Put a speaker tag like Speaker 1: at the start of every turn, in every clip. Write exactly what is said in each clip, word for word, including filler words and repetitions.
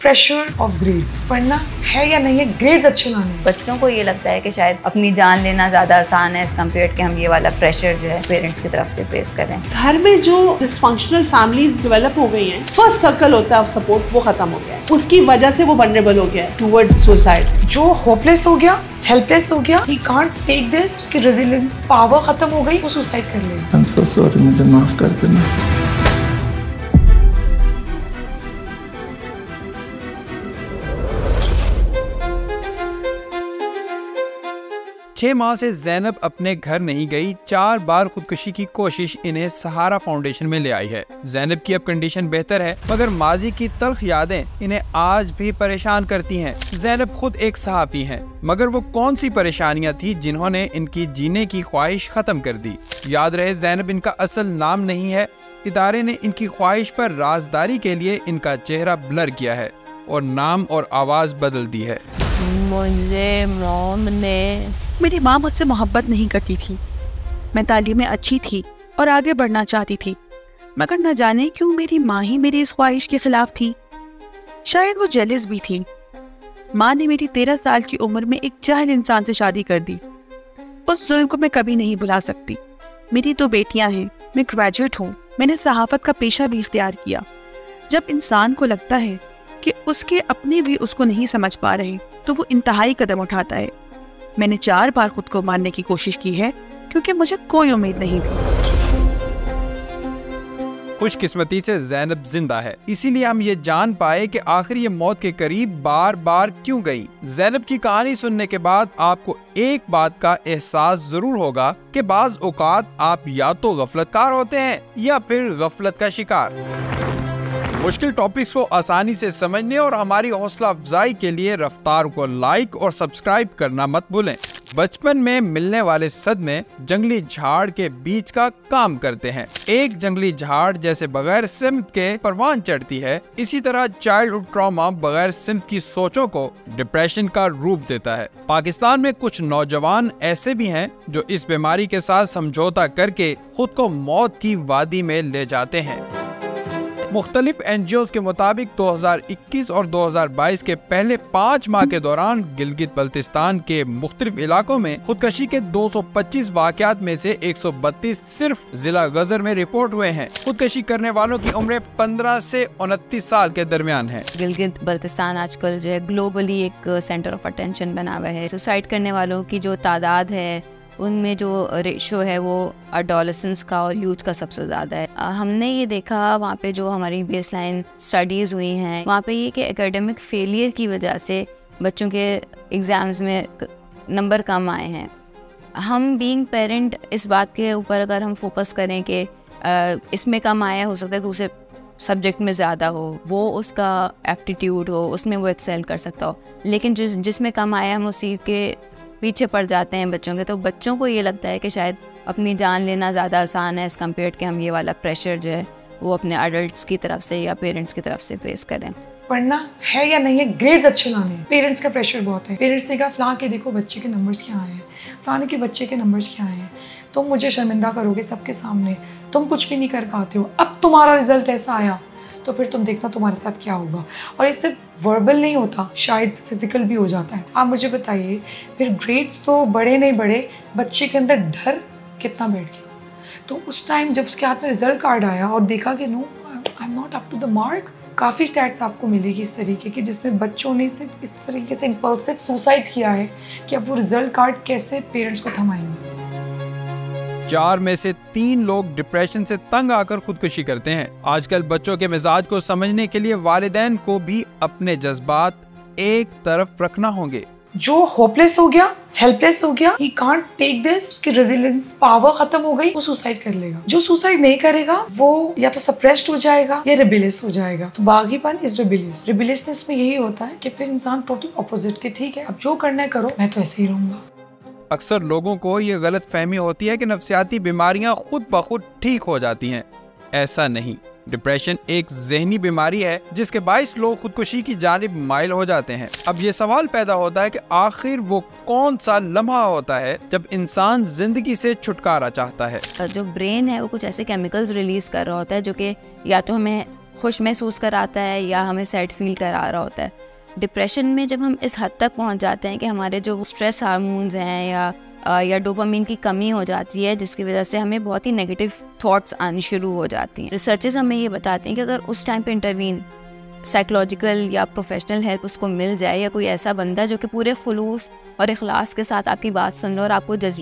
Speaker 1: Pressure of grades. पढ़ना है या नहीं है, ग्रेड्स अच्छे लाने हैं।
Speaker 2: बच्चों को ये लगता है कि शायद अपनी जान लेना ज़्यादा आसान है एज कम्पेयर कि हम ये वाला प्रेशर जो है पेरेंट्स की तरफ से फेस करें।
Speaker 3: घर में जो डिसफंक्शनल फैमिलीज डेवलप हो गई हैं, फर्स्ट सर्कल होता है ऑफ सपोर्ट वो खत्म हो गया है, उसकी वजह से वो वल्नरेबल हो गया है टुवर्ड सुसाइड।
Speaker 1: जो होपलेस हो गया, हेल्पलेस हो गया, ही कांट टेक दिस, की रेजिलियंस पावर खत्म हो गई, वो सुसाइड कर लेगा।
Speaker 4: आई एम सो सॉरी, मुझे माफ कर देना।
Speaker 5: छह माह से ज़ैनब अपने घर नहीं गई। चार बार खुदकुशी की कोशिश इन्हें सहारा फाउंडेशन में ले आई है। ज़ैनब की अब कंडीशन बेहतर है, मगर माजी की तल्ख यादें इन्हें आज भी परेशान करती हैं। ज़ैनब खुद एक सहाफ़ी हैं, मगर वो कौन सी परेशानियां थी जिन्होंने इनकी जीने की ख्वाहिश खत्म कर दी। याद रहे, ज़ैनब इनका असल नाम नहीं है। इदारे ने इनकी ख्वाहिश पर राजदारी के लिए इनका चेहरा ब्लर किया है और नाम और आवाज़ बदल दी है।
Speaker 6: मुझे मॉम ने
Speaker 7: मेरी माँ मुझसे मोहब्बत नहीं करती थी। मैं तालीम में अच्छी थी और आगे बढ़ना चाहती थी, मगर न जाने क्यों मेरी माँ ही मेरी इस ख्वाहिश के खिलाफ थी। शायद वो जेलस भी थी। माँ ने मेरी तेरह साल की उम्र में एक जाहिल इंसान से शादी कर दी। उस जुल्म को मैं कभी नहीं भुला सकती। मेरी दो बेटियां हैं, मैं ग्रेजुएट हूँ, मैंने सहाफ़त का पेशा भी इख्तियार किया। जब इंसान को लगता है कि उसके अपने भी उसको नहीं समझ पा रहे, तो वो इंतहाई कदम उठाता है। मैंने चार बार खुद को मारने की कोशिश की है, क्योंकि मुझे कोई उम्मीद नहीं थी।
Speaker 5: खुशकिस्मती से ज़ैनब जिंदा है, इसीलिए हम ये जान पाए कि आखिर ये मौत के करीब बार बार क्यों गई। ज़ैनब की कहानी सुनने के बाद आपको एक बात का एहसास जरूर होगा कि बाज़ औक़ात आप या तो गफलतकार होते हैं या फिर गफलत का शिकार। मुश्किल टॉपिक्स को आसानी से समझने और हमारी हौसला अफजाई के लिए रफ्तार को लाइक और सब्सक्राइब करना मत भूलें। बचपन में मिलने वाले सदमे जंगली झाड़ के बीच का काम करते हैं। एक जंगली झाड़ जैसे बगैर सिमत के परवान चढ़ती है, इसी तरह चाइल्डहुड ट्रॉमा बगैर सिमत की सोचों को डिप्रेशन का रूप देता है। पाकिस्तान में कुछ नौजवान ऐसे भी हैं जो इस बीमारी के साथ समझौता करके खुद को मौत की वादी में ले जाते हैं। मुख्तलिफ एन जी ओज़ के मुताबिक दो हज़ार इक्कीस और दो हज़ार बाईस के पहले पाँच माह के दौरान गिलगित बल्तिस्तान के मुख्तलिफ इलाकों में खुदकशी के दो सौ पच्चीस वाक़यात में से एक सौ बत्तीस सिर्फ जिला गजर में रिपोर्ट हुए हैं। खुदकशी करने वालों की उम्र पंद्रह से उनतीस साल के दरमियान है।
Speaker 2: गिलगित बल्तिस्तान आजकल जो है ग्लोबली एक सेंटर ऑफ अटेंशन बना हुआ है। सुसाइड करने वालों की जो तादाद है, उनमें जो रेशो है वो अडोलेसेंस का और यूथ का सबसे ज़्यादा है। हमने ये देखा वहाँ पे जो हमारी बेसलाइन स्टडीज़ हुई हैं, वहाँ पे ये कि एकेडमिक फेलियर की वजह से बच्चों के एग्ज़ाम्स में नंबर कम आए हैं। हम बीइंग पेरेंट इस बात के ऊपर अगर हम फोकस करें कि इसमें कम आया, हो सकता है दूसरे सब्जेक्ट में ज़्यादा हो, वो उसका एप्टीट्यूड हो, उसमें वो एक्सेल कर सकता हो, लेकिन जिस जिसमें कम आया हम उसी के पीछे पड़ जाते हैं बच्चों के। तो बच्चों को ये लगता है कि शायद अपनी जान लेना ज़्यादा आसान है एज़ कम्पेयर कि हम ये वाला प्रेशर जो है वो अपने अडल्ट्स की तरफ से या पेरेंट्स की तरफ से फेस करें।
Speaker 1: पढ़ना है या नहीं है, ग्रेड्स अच्छे लाने हैं। पेरेंट्स का प्रेशर बहुत है। पेरेंट्स ने कहा फलां के देखो बच्चे के नंबर्स क्या आए हैं, फलाने के बच्चे के नंबर्स क्या आए हैं, तुम मुझे शर्मिंदा करोगे सबके सामने, तुम कुछ भी नहीं कर पाते हो, अब तुम्हारा रिजल्ट ऐसा आया तो फिर तुम देखना तुम्हारे साथ क्या होगा। और ये सिर्फ वर्बल नहीं होता, शायद फिजिकल भी हो जाता है। आप मुझे बताइए, फिर ग्रेड्स तो बड़े नहीं बड़े, बच्चे के अंदर डर कितना बैठ गया। तो उस टाइम जब उसके हाथ में रिजल्ट कार्ड आया और देखा कि no I am not up to the mark, काफ़ी स्टैट्स आपको मिलेगी इस तरीके की जिसमें बच्चों ने सिर्फ इस तरीके से इम्पल्सिव सुसाइड किया है कि अब वो रिजल्ट कार्ड कैसे पेरेंट्स को थमाएंगे।
Speaker 5: चार में से तीन लोग डिप्रेशन से तंग आकर खुदकुशी करते हैं। आजकल बच्चों के मिजाज को समझने के लिए वालिदैन को भी अपने जज्बात एक तरफ रखना होंगे।
Speaker 1: जो होपलेस हो गया, हेल्पलेस हो गया, ही कांट टेक दिस, उसकी रेजिलियंस पावर खत्म हो गई, वो सुसाइड कर लेगा। जो सुसाइड नहीं करेगा वो या तो सप्रेस्ड हो जाएगा या रिबेलियस हो जाएगा। तो बागीपन इज रिबेलियस। रिबेलियसनेस में यही होता है कि फिर इंसान टोटल ऑपोजिट के, ठीक है अब जो करना है करो, मैं तो ऐसे ही रहूंगा।
Speaker 5: अक्सर लोगों को ये गलत फहमी होती है कि नफ्सियाती बीमारियां खुद ब खुद ठीक हो जाती हैं। ऐसा नहीं। डिप्रेशन एक ज़हनी बीमारी है जिसके बाइस लोग खुदकुशी की जानिब माइल हो जाते हैं। अब ये सवाल पैदा होता है कि आखिर वो कौन सा लम्हा होता है जब इंसान जिंदगी से छुटकारा चाहता है।
Speaker 2: जो ब्रेन है वो कुछ ऐसे केमिकल्स रिलीज कर रहा होता है जो कि या तो हमें खुश महसूस कराता है या हमें सैड फील करा रहा होता है। डिप्रेशन में जब हम इस हद तक पहुंच जाते हैं कि हमारे जो स्ट्रेस हार्मोन्स हैं या या डोपामिन की कमी हो जाती है, जिसकी वजह से हमें बहुत ही नेगेटिव थॉट्स आनी शुरू हो जाती हैं। रिसर्चेस हमें ये बताते हैं कि अगर उस टाइम पे इंटरवीन साइकोलॉजिकल या प्रोफेशनल हेल्प उसको मिल जाए, या कोई ऐसा बंदा जो कि पूरे खुलूस और इखलास के साथ आपकी बात सुन लो और आपको जज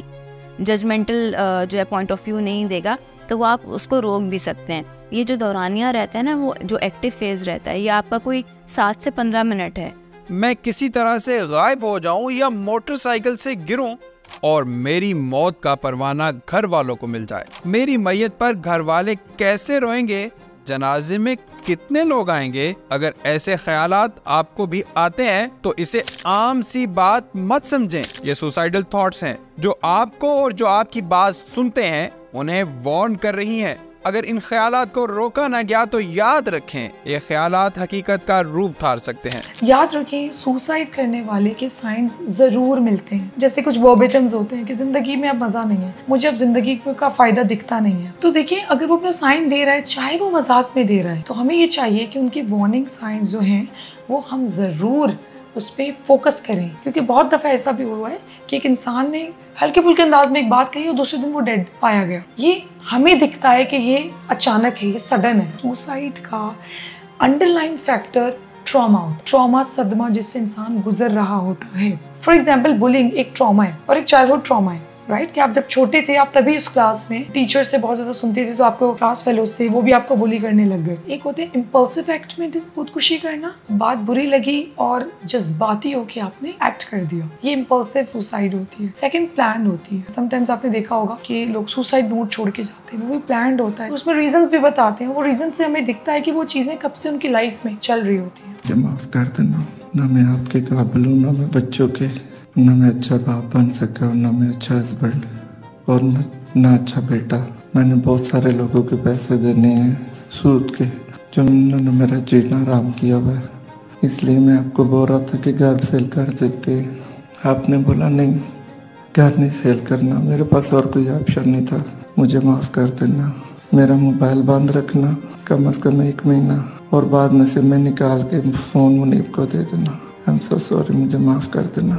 Speaker 2: जजमेंटल जो है पॉइंट ऑफ व्यू नहीं देगा, तो वो आप उसको रोक भी सकते हैं। ये जो दौरानिया रहता है ना, वो जो एक्टिव फेज रहता है, ये आपका कोई सात से पंद्रह मिनट है।
Speaker 5: मैं किसी तरह से गायब हो जाऊं या मोटरसाइकिल से गिरूं और मेरी मौत का परवाना घर वालों को मिल जाए। मेरी मैयत पर घर वाले कैसे रोएंगे, जनाजे में कितने लोग आएंगे? अगर ऐसे ख्यालात आपको भी आते हैं तो इसे आम सी बात मत समझें। ये सुसाइडल थॉट्स हैं जो आपको और जो आपकी बात सुनते हैं उन्हें वार्न कर रही हैं। अगर इन ख्यालात को रोका ना गया तो याद रखें, ये ख्यालात हकीकत का रूप धार सकते हैं।
Speaker 1: याद रखें, सुसाइड करने वाले के साइंस ज़रूर मिलते हैं। जैसे कुछ वर्बेटम्स होते हैं कि ज़िंदगी में अब मज़ा नहीं है, मुझे अब ज़िंदगी का फ़ायदा दिखता नहीं है। तो देखिए, अगर वो अपना साइन दे रहा है, चाहे वो मजाक में दे रहा है, तो हमें ये चाहिए कि उनके वार्निंग साइंस जो हैं वो हम ज़रूर उस पर फोकस करें। क्योंकि बहुत दफ़ा ऐसा भी हुआ है कि एक इंसान ने हल्के फुल्के अंदाज में एक बात कही और दूसरे दिन वो डेड पाया गया। ये हमें दिखता है कि ये अचानक है, ये सडन है। सुसाइड का अंडरलाइन फैक्टर ट्रॉमा होता है। ट्रॉमा सदमा जिससे इंसान गुजर रहा होता है। फॉर एग्जाम्पल, बुलिंग एक ट्रॉमा है और एक चाइल्डहुड ट्रॉमा है, राइट right? कि आप जब छोटे थे, आप तभी उस क्लास में टीचर से बहुत ज़्यादा सुनते थे, तो आपको क्लास फेलोज थे, वो भी आपको बुली करने लग गए। एक होते हैं इम्पल्सिव एक्ट में खुदकुशी करना, बात बुरी लगी और जज्बाती होके आपने एक्ट कर दिया, ये इम्पल्सिव सुसाइड होती है। सेकंड प्लान होती है। समटाइम्स आपने देखा होगा कि लोग सुसाइड नोट छोड़ के जाते हैं, वो भी प्लान्ड होता है, उसमें रीजंस भी बताते हैं। वो रीजन से हमें दिखता है कि वो चीज़ें कब से उनकी लाइफ में चल रही होती है।
Speaker 4: माफ़ कर देना, ना मैं आपके काबिल हूँ, ना मैं बच्चों के, ना मैं अच्छा बाप बन सका, ना मैं अच्छा हस्बैंड और न, ना अच्छा बेटा। मैंने बहुत सारे लोगों के पैसे देने हैं सूद के, जो उन्होंने मेरा जीना आराम किया हुआ है। इसलिए मैं आपको बोल रहा था कि घर सेल कर देते हैं, आपने बोला नहीं, घर नहीं सेल करना। मेरे पास और कोई ऑप्शन नहीं था। मुझे माफ़ कर देना, मेरा मोबाइल बंद रखना कम अज़ कम एक महीना, और बाद में से मैं निकाल के फ़ोन मुनीब को दे देना। आई एम सो सॉरी, मुझे माफ़ कर देना।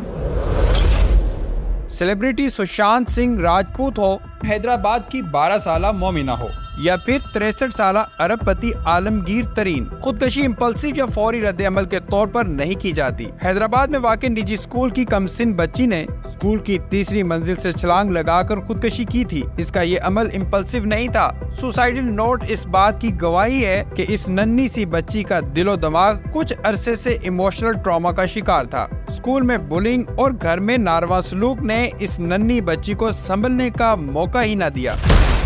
Speaker 5: सेलिब्रिटी सुशांत सिंह राजपूत हो, हैदराबाद की बारह साला मोमिना हो, या फिर तिरसठ साल अरबपति आलमगीर तरीन, खुदकशी इम्पल्सिव या फौरी रद्द अमल के तौर पर नहीं की जाती। हैदराबाद में वाक़ई निजी स्कूल की कमसिन बच्ची ने स्कूल की तीसरी मंजिल से छलांग लगाकर खुदकशी की थी। इसका ये अमल इम्पल्सिव नहीं था। सुसाइडल नोट इस बात की गवाही है कि इस नन्ही सी बच्ची का दिलो दिमाग कुछ अरसे से इमोशनल ट्रॉमा का शिकार था। स्कूल में बुलिंग और घर में नारवा सलूक ने इस नन्ही बच्ची को संभलने का मौका ही न दिया।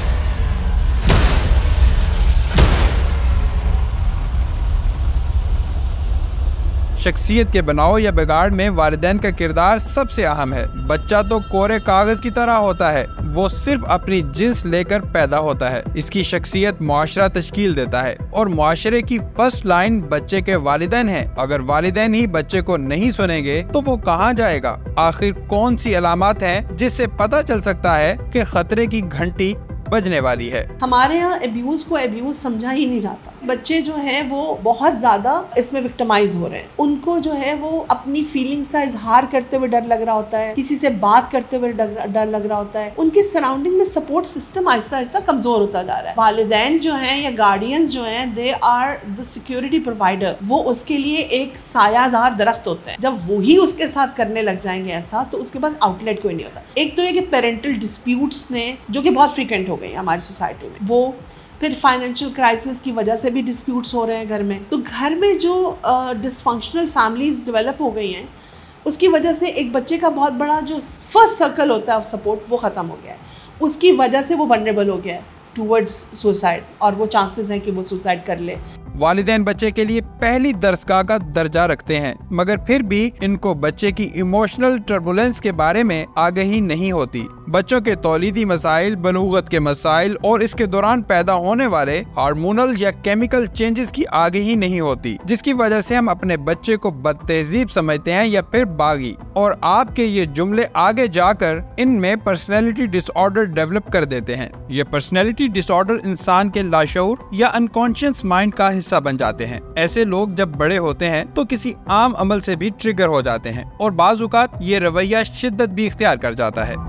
Speaker 5: शख्सियत के बनाओ या बिगाड़ में वालिदैन का किरदार सबसे अहम है। बच्चा तो कोरे कागज की तरह होता है, वो सिर्फ अपनी जिन्स लेकर पैदा होता है। इसकी शख्सियत मुआशरा तश्कील देता है और मुआशरे की फर्स्ट लाइन बच्चे के वालिदैन है। अगर वालिदैन ही बच्चे को नहीं सुनेंगे तो वो कहाँ जाएगा? आखिर कौन सी अलामत हैं जिससे पता चल सकता है कि खतरे की घंटी बजने वाली है?
Speaker 3: हमारे यहाँ अब्यूज को अब्यूज समझा ही नहीं जाता। बच्चे जो हैं वो बहुत ज़्यादा इसमें विक्टिमाइज हो रहे हैं। उनको जो है वो अपनी फीलिंग्स का इजहार करते हुए डर लग रहा होता है, किसी से बात करते हुए डर डर लग रहा होता है। उनके सराउंडिंग में सपोर्ट सिस्टम आहिस्ता आहिस्ता कमज़ोर होता जा रहा है। वालिदैन जो हैं या गार्डियन जो हैं, they are the security provider. वो उसके लिए एक सायादार दरख्त होता है। जब वही उसके साथ करने लग जाएंगे ऐसा, तो उसके पास आउटलेट कोई नहीं होता। एक तो ये कि पेरेंटल डिस्प्यूट्स ने, जो कि बहुत फ्रीक्वेंट हो गई हमारी सोसाइटी में, वो फिर फाइनेंशियल क्राइसिस की वजह से भी डिस्प्यूट्स हो रहे हैं घर में। तो घर में जो डिसफंक्शनल फैमिलीज डेवलप हो गई हैं, उसकी वजह से एक बच्चे का बहुत बड़ा जो फर्स्ट सर्कल होता है ऑफ सपोर्ट वो ख़त्म हो गया है। उसकी वजह से वो वल्नरेबल हो गया है टूवर्ड्स सुसाइड, और वो चांसेस हैं कि वो सुसाइड कर ले।
Speaker 5: वालिदैन बच्चे के लिए पहली दरसगाह का दर्जा रखते हैं, मगर फिर भी इनको बच्चे की इमोशनल टर्बुलेंस के बारे में आगाही नहीं होती। बच्चों के तौलीदी मसाइल, बलूगत के मसाइल और इसके दौरान पैदा होने वाले हार्मोनल या केमिकल चेंजेस की आगाही नहीं होती, जिसकी वजह से हम अपने बच्चे को बदतहजीब समझते हैं या फिर बागी। और आपके ये जुमले आगे जाकर इनमें पर्सनैलिटी डिसऑर्डर डेवलप कर देते हैं। ये पर्सनैलिटी डिसऑर्डर इंसान के लाशऊर या अनकॉन्शियस माइंड का हिस्सा बन जाते हैं। ऐसे लोग जब बड़े होते हैं तो किसी आम अमल से भी ट्रिगर हो जाते हैं और बाज़ औक़ात ये रवैया शिद्दत भी इख्तियार कर जाता है।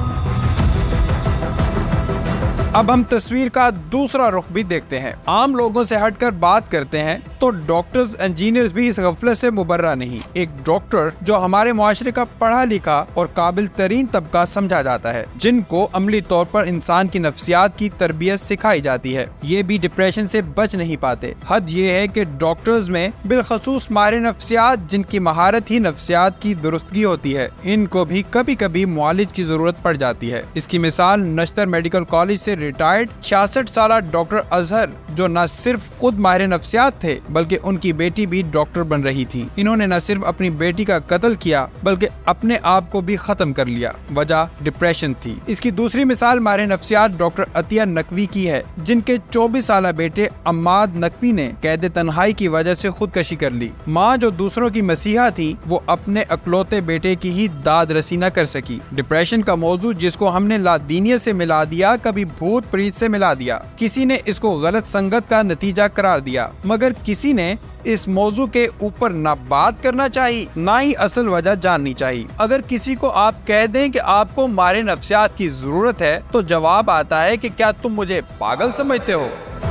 Speaker 5: अब हम तस्वीर का दूसरा रुख भी देखते हैं। आम लोगों से हटकर बात करते हैं तो डॉक्टर्स, इंजीनियर्स भी इस गफलत से मुबर्रा नहीं। एक डॉक्टर जो हमारे मुआशरे का पढ़ा लिखा और काबिल तरीन तबका समझा जाता है, जिनको अमली तौर पर इंसान की नफ्सियात की तरबियत सिखाई जाती है, ये भी डिप्रेशन से बच नहीं पाते। हद ये है कि डॉक्टर्स में बिलखसूस माहिर नफ्सियात, जिनकी महारत ही नफ्सियात की दुरुस्तगी होती है, इनको भी कभी कभी मुआलिज की जरूरत पड़ जाती है। इसकी मिसाल नश्तर मेडिकल कॉलेज से रिटायर्ड छियासठ साल डॉक्टर अजहर, जो न सिर्फ खुद माहिर नफ्सियात थे बल्कि उनकी बेटी भी डॉक्टर बन रही थी। इन्होंने न सिर्फ अपनी बेटी का कत्ल किया बल्कि अपने आप को भी खत्म कर लिया। वजह डिप्रेशन थी। इसकी दूसरी मिसाल माहिर नफ्सियात डॉक्टर अतिया नकवी की है, जिनके चौबीस साल बेटे अम्माद नकवी ने कैद तन्हाई की वजह से खुदकशी कर ली। माँ जो दूसरों की मसीहा थी, वो अपने अकलौते बेटे की ही दाद रसी न कर सकी। डिप्रेशन का मौजू जिसको हमने लादीनियत से मिला दिया, कभी भूत प्रीत से मिला दिया, किसी ने इसको गलत संगत का नतीजा करार दिया, मगर किसी ने इस मौजू के ऊपर ना बात करना चाहिए, ना ही असल वजह जाननी चाहिए। अगर किसी को आप कह दें कि आपको माहिर नफ्सियात की जरूरत है, तो जवाब आता है कि क्या तुम मुझे पागल समझते हो।